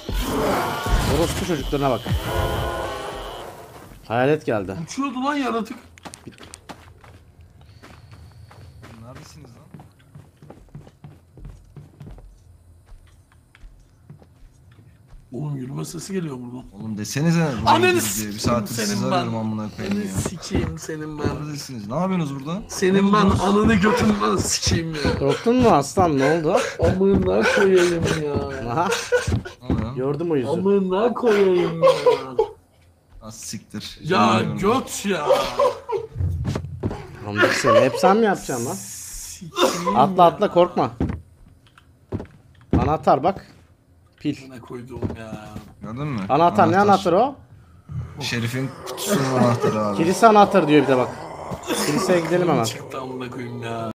Orospu çocuklarına bak. Hayalet geldi. Uçuyordu lan yaratık. Neredesiniz lan? Oğlum yürüme sesi geliyor buradan. Oğlum desenize. Ananı Bir sikeyim saattir sizi senin arıyorum ben. amına koyayım Ananı ya. sikeyim senin ben. Neredesiniz? Ne yapıyorsunuz burada? Senin ben ananı götünden sikeyim ya. Korktun mu aslan, ne oldu? Amına koyayım ya. Aha, Ne oluyor? gördüm o yüzü. Amına koyayım ya. Az siktir. Ya Bilmiyorum. göt ya. Oğlum seni hep sen mi yapacaksın lan? Sikeyim Atla ya. atla, korkma. Anahtar bak. Pil. Ne koydum ya. Gördün mü? Anahtar ne anahtarı o? Şerif'in kutusunun anahtarı abi. Kilise anahtarı diyor bir de bak. Kiliseye gidelim hemen. Çıktı amına koyayım ya.